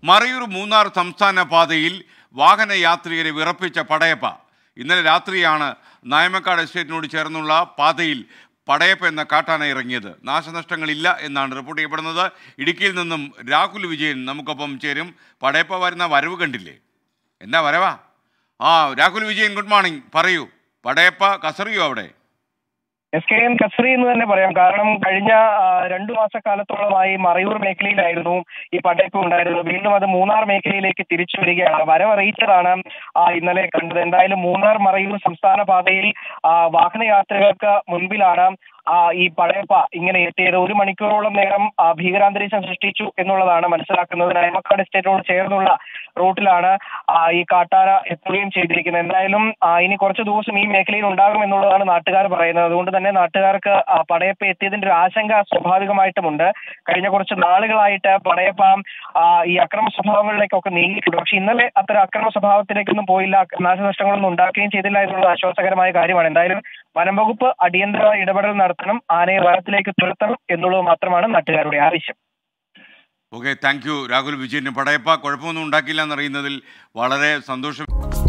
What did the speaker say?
മറയൂർ മൂന്നാർ സംസ്ഥാന പാതയിൽ വാഹനയാത്രികരെ വിറപ്പിച്ച പടയപ്പ. ഇന്നലെ രാത്രിയാണ് നായമക്കാട് എസ്റ്റേറ്റിനോട് ചേർന്നുള്ള പാതയിൽ പടയപ്പ എന്ന കാട്ടാന ഇറങ്ങിയത്. നാശനഷ്ടങ്ങളില്ല എന്നാണ് റിപ്പോർട്ട് ചെയ്യപ്പെടുന്നത്. ഇടുക്കിയിൽ നിന്നും രാഹുൽ വിജയൻ നമുക്കൊപ്പം ചേരും. പടയപ്പ വരുന്ന വരവ് കണ്ടില്ലേ, എന്നാ വരവാ? Rahul Vijayan, good morning. പറയൂ, പടയപ്പ കസറിയോ അവിടെ? SKN കസറി എന്ന് തന്നെ പറയാം. കാരണം കഴിഞ്ഞ 2 മാസക്കാലത്തോളമായി മറയൂർ മേഖലയിലായിരുന്നു ഈ പടയപ്പ് ഉണ്ടായിരുന്നത്. വീണ്ടും അത് മൂന്നാർ മേഖലയിലേക്ക് തിരിച്ചു വരികയാണ്. വരവറിയിച്ചതാണ് ഇന്നലെ കണ്ടത്. എന്തായാലും മൂന്നാർ മറയൂർ സംസ്ഥാന പാതയിൽ വാഹനയാത്രികർക്ക് മുൻപിലാണ് ഈ പടയപ്പ ഇങ്ങനെ എത്തിയത്. 1 മണിക്കൂറോളം നേരം ഭീകരാന്തരീക്ഷം സൃഷ്ടിച്ചു എന്നുള്ളതാണ് മനസ്സിലാക്കുന്നത്. നായമക്കാട് എസ്റ്റേറ്റിനോട് ചേർന്നുള്ള റൂട്ടിലാണ് ഈ കാട്ടാന എത്തുകയും ചെയ്തിരിക്കുന്നത്. എന്തായാലും ഇനി കുറച്ച് ദിവസം ഈ മേഖലയിൽ ഉണ്ടാകും എന്നുള്ളതാണ് നാട്ടുകാർ പറയുന്നത്. അതുകൊണ്ട് തന്നെ നാട്ടുകാർക്ക് പടയപ്പ എത്തിയതിന്റെ ഒരു ആശങ്ക സ്വാഭാവികമായിട്ടുമുണ്ട്. കഴിഞ്ഞ കുറച്ച് നാളുകളായിട്ട് പടയപ്പ ഈ അക്രമ സ്വഭാവങ്ങളിലേക്കൊക്കെ നീങ്ങിയിട്ടുണ്ട്. പക്ഷെ ഇന്നലെ അത്തരം അക്രമ സ്വഭാവത്തിലേക്കൊന്നും പോയില്ല, നാശനഷ്ടങ്ങളൊന്നും ഉണ്ടാക്കുകയും ചെയ്തില്ല എന്നുള്ളത് ആശ്വാസകരമായ കാര്യമാണ്. എന്തായാലും വനം വകുപ്പ് അടിയന്തര ഇടപെടൽ നടത്തണം, ആനയെ വനത്തിലേക്ക് തുരത്തണം എന്നുള്ളത് മാത്രമാണ് നാട്ടുകാരുടെ ആവശ്യം. ഓക്കെ, താങ്ക് യു രാഹുൽ വിജയന്. പടയപ്പ കുഴപ്പമൊന്നും ഉണ്ടാക്കില്ല എന്നറിയുന്നതിൽ വളരെ സന്തോഷം.